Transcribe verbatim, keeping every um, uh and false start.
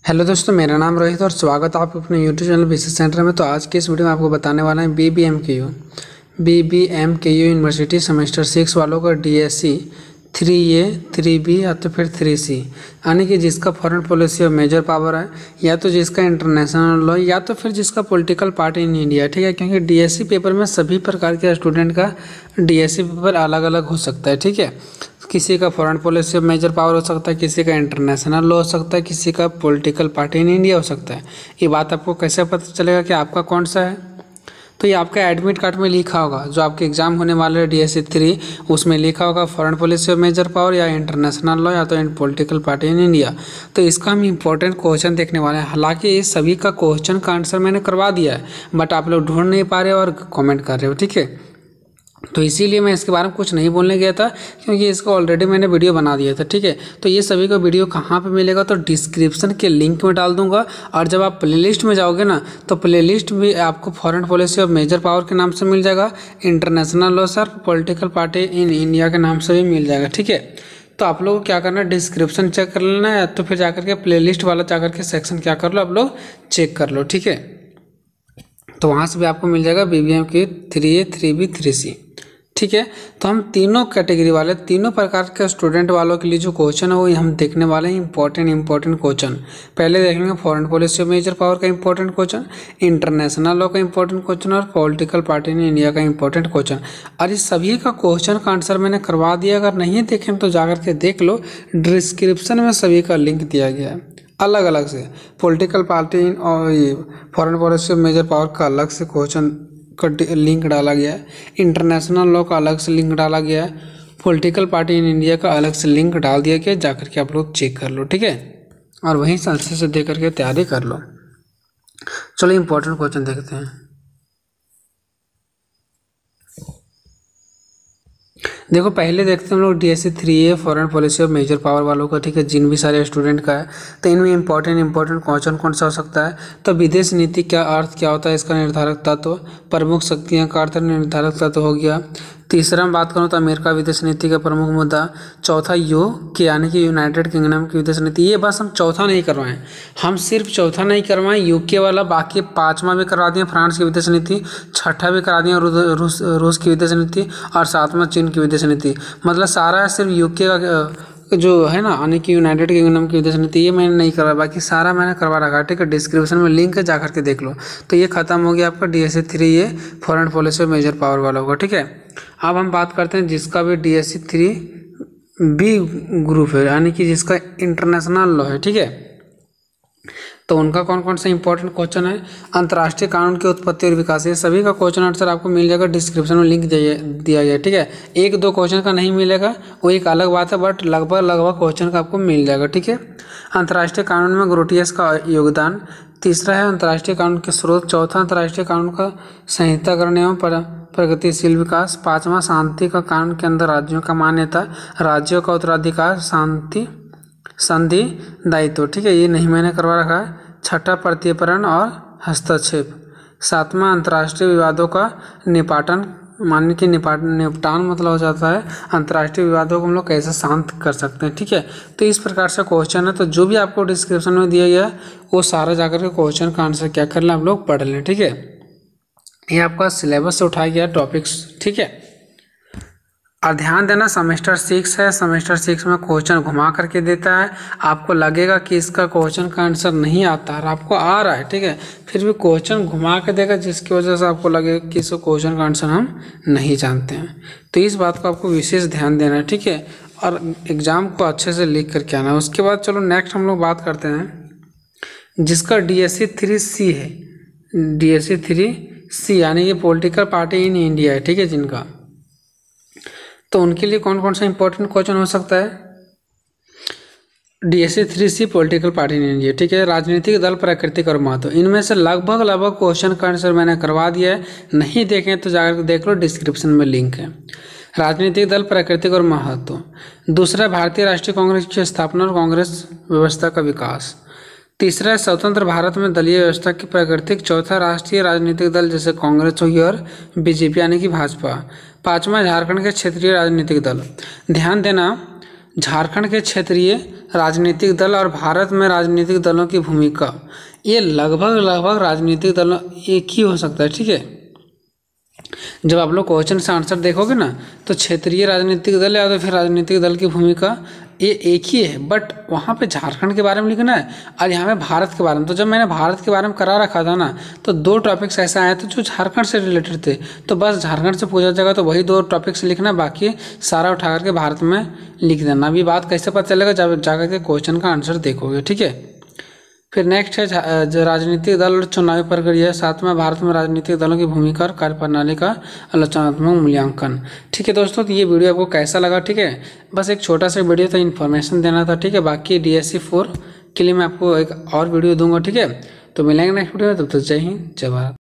Hello दोस्तों, मेरा नाम रोहित और स्वागत है आपको अपने यूट्यूब चैनल बिजनेस सेंटर में। तो आज के इस वीडियो में आपको बताने वाला है B B M K U B B M K U university semester six वालों का D S C three A three B या तो फिर थ्री सी, यानी कि जिसका फॉरेन पॉलिसी और मेजर पावर है, या तो जिसका इंटरनेशनल लॉ, या तो फिर जिसका पॉलिटिकल पार्टी इन इंडिया। ठीक है, क्योंकि डी एस सी पेपर में सभी प्रकार के स्टूडेंट का डी एस सी पेपर अलग अलग हो सकता है। ठीक है, किसी का फॉरेन पॉलिसी और मेजर पावर हो सकता है, किसी का इंटरनेशनल लॉ हो सकता है, किसी का पॉलिटिकल पार्टी इन इंडिया हो सकता है। ये बात आपको कैसे पता चलेगा कि आपका कौन सा है? तो ये आपका एडमिट कार्ड में लिखा होगा, जो आपके एग्जाम होने वाले है डी एस सी थ्री, उसमें लिखा होगा फॉरेन पॉलिसी और मेजर पावर, या इंटरनेशनल लॉ, या तो इन पॉलिटिकल पार्टी इन इंडिया। तो इसका हम इंपॉर्टेंट क्वेश्चन देखने वाले हैं। हालांकि इस सभी का क्वेश्चन का आंसर मैंने करवा दिया है, बट आप लोग ढूंढ नहीं पा रहे और कॉमेंट कर रहे हो। ठीक है, तो इसीलिए मैं इसके बारे में कुछ नहीं बोलने गया था, क्योंकि इसका ऑलरेडी मैंने वीडियो बना दिया था। ठीक है, तो ये सभी का वीडियो कहाँ पे मिलेगा, तो डिस्क्रिप्शन के लिंक में डाल दूंगा। और जब आप प्लेलिस्ट में जाओगे ना, तो प्लेलिस्ट भी आपको फॉरेन पॉलिसी और मेजर पावर के नाम से मिल जाएगा, international law sir political party in India के नाम से भी मिल जाएगा। ठीक है, तो आप लोगों को क्या करना है, डिस्क्रिप्शन चेक कर लेना है, तो फिर जाकर के प्लेलिस्ट वाला जाकर के सेक्शन क्या कर लो, आप लोग चेक कर लो। ठीक है, तो वहाँ से भी आपको मिल जाएगा बी बी एम की three A three B three C. ठीक है, तो हम तीनों कैटेगरी वाले, तीनों प्रकार के स्टूडेंट वालों के लिए जो क्वेश्चन है वो हम देखने वाले हैं इंपॉर्टेंट इंपॉर्टेंट क्वेश्चन। पहले देखेंगे फॉरेन पॉलिसी और मेजर पावर का इंपॉर्टेंट क्वेश्चन, इंटरनेशनल लॉ का इंपॉर्टेंट क्वेश्चन और पॉलिटिकल पार्टी इन इंडिया का इंपॉर्टेंट क्वेश्चन। और इस सभी का क्वेश्चन का आंसर मैंने करवा दिया, अगर नहीं देखें तो जाकर के देख लो, डिस्क्रिप्शन में सभी का लिंक दिया गया है अलग अलग से। पॉलिटिकल पार्टी और ये फॉरेन पॉलिसी और मेजर पावर का अलग से क्वेश्चन का लिंक डाला गया है, इंटरनेशनल लॉ का अलग से लिंक डाला गया है, पॉलिटिकल पार्टी इन इंडिया का अलग से लिंक डाल दिया गया, जाकर के आप लोग चेक कर लो। ठीक है, और वहीं से अच्छे से देख करके तैयारी कर लो। चलो इंपॉर्टेंट क्वेश्चन देखते हैं। देखो, पहले देखते हैं हम लोग D S C three A foreign policy और मेजर पावर वालों का। ठीक है, जिन भी सारे स्टूडेंट का है, तो इनमें इंपॉर्टेंट इंपॉर्टेंट क्वेश्चन कौन सा हो सकता है। तो विदेश नीति का अर्थ क्या होता है, इसका निर्धारक तत्व, प्रमुख शक्तियां का अर्थ निर्धारक तत्व हो गया। तीसरा में बात करूँ तो अमेरिका विदेश नीति का प्रमुख मुद्दा। चौथा यू के यानी कि यूनाइटेड किंगडम की विदेश नीति। ये बस हम चौथा नहीं करवाएं, हम सिर्फ चौथा नहीं करवाएं, यूके वाला बाकी पांचवा भी करवा दिए, फ्रांस की विदेश नीति, छठा भी करा दिया रूस रूस की विदेश नीति, और सातवां चीन की विदेश नीति। मतलब सारा सिर्फ यूके का जो है ना, यानी कि यूनाइटेड किंगडम की विदेश नीति, ये मैंने नहीं करवाया, बाकी सारा मैंने करवा रखा है। ठीक है, डिस्क्रिप्शन में लिंक है, जाकर के देख लो। तो ये खत्म हो गया आपका D S C three A foreign policy और मेजर पावर वाला होगा। ठीक है, अब हम बात करते हैं जिसका भी D S C three B group है, यानी कि जिसका इंटरनेशनल लॉ है। ठीक है, तो उनका कौन कौन सा इंपॉर्टेंट क्वेश्चन है। अंतर्राष्ट्रीय कानून की उत्पत्ति और विकास, ये सभी का क्वेश्चन आंसर आपको मिल जाएगा, डिस्क्रिप्शन में लिंक दिया गया। ठीक है, एक दो क्वेश्चन का नहीं मिलेगा, वो एक अलग बात है, बट लगभग लगभग क्वेश्चन का आपको मिल जाएगा। ठीक है, अंतर्राष्ट्रीय कानून में ग्रोटियस का योगदान। तीसरा है अंतर्राष्ट्रीय कानून के स्रोत। चौथा अंतर्राष्ट्रीय कानून का संहिताकरण एवं प्रगतिशील विकास। पांचवा शांति का कानून के अंदर राज्यों का मान्यता, राज्यों का उत्तराधिकार, शांति संधि दायित्व। ठीक है, ये नहीं मैंने करवा रखा है। छठा प्रत्यर्पण और हस्तक्षेप। सातवां अंतर्राष्ट्रीय विवादों का निपाटन, मानने की निपाट निपटान मतलब हो जाता है अंतर्राष्ट्रीय विवादों को हम लोग कैसे शांत कर सकते हैं। ठीक है, तो इस प्रकार से क्वेश्चन है, तो जो भी आपको डिस्क्रिप्शन में दिया गया है वो सारा जाकर के क्वेश्चन का आंसर क्या कर लें, आप लोग पढ़ लें। ठीक है, ये आपका सिलेबस से उठाया गया टॉपिक्स। ठीक है, और ध्यान देना, सेमेस्टर सिक्स है, सेमेस्टर सिक्स में क्वेश्चन घुमा करके देता है। आपको लगेगा कि इसका क्वेश्चन का आंसर नहीं आता है, आपको आ रहा है, ठीक है, फिर भी क्वेश्चन घुमा के देगा, जिसकी वजह से आपको लगेगा कि इस क्वेश्चन का आंसर हम नहीं जानते हैं। तो इस बात को आपको विशेष ध्यान देना है। ठीक है, और एग्जाम को अच्छे से लिख करके आना है। उसके बाद चलो नेक्स्ट हम लोग बात करते हैं जिसका D S C three C है, D S C three C यानी कि पॉलिटिकल पार्टी इन इंडिया है। ठीक है, जिनका, तो उनके लिए कौन कौन सा इंपॉर्टेंट क्वेश्चन हो सकता है। D S C three C political party in India. ठीक है, राजनीतिक दल, प्राकृतिक और महत्व, इनमें से लगभग लगभग क्वेश्चन का आंसर मैंने करवा दिया है। नहीं देखें तो जाकर देख लो, डिस्क्रिप्शन में लिंक है। राजनीतिक दल, प्राकृतिक और महत्व। दूसरा, भारतीय राष्ट्रीय कांग्रेस की स्थापना और कांग्रेस व्यवस्था का विकास। तीसरा, स्वतंत्र भारत में दलीय व्यवस्था की प्राकृतिक। चौथा, राष्ट्रीय राजनीतिक दल जैसे कांग्रेस होगी और बीजेपी यानी कि भाजपा। पांचवा, झारखंड के क्षेत्रीय राजनीतिक दल। ध्यान देना, झारखंड के क्षेत्रीय राजनीतिक दल और भारत में राजनीतिक दलों की भूमिका, ये लगभग लगभग राजनीतिक दलों एक ही हो सकता है। ठीक है, जब आप लोग क्वेश्चन से आंसर देखोगे ना तो क्षेत्रीय राजनीतिक दल या तो फिर राजनीतिक दल की भूमिका ये एक ही है, बट वहाँ पे झारखंड के बारे में लिखना है और यहाँ में भारत के बारे में। तो जब मैंने भारत के बारे में करा रखा था ना तो दो टॉपिक्स ऐसा आए थे जो झारखंड से रिलेटेड थे, तो बस झारखंड से पूछा जाएगा तो वही दो टॉपिक्स लिखना, बाकी सारा उठा करके भारत में लिख देना। अभी बात कैसे पता चलेगा, जब जाकर के क्वेश्चन का आंसर देखोगे। ठीक है, फिर नेक्स्ट है जो राजनीतिक दल और चुनावी प्रक्रिया। सातवां, भारत में राजनीतिक दलों की भूमिका और कार्यप्रणाली का आलोचनात्मक मूल्यांकन। ठीक है दोस्तों, तो ये वीडियो आपको कैसा लगा? ठीक है, बस एक छोटा सा वीडियो था, इन्फॉर्मेशन देना था। ठीक है, बाकी डीएससी फोर के लिए मैं आपको एक और वीडियो दूंगा। ठीक है, तो मिलेंगे नेक्स्ट वीडियो में, तब तक जय हिंद जय भारत।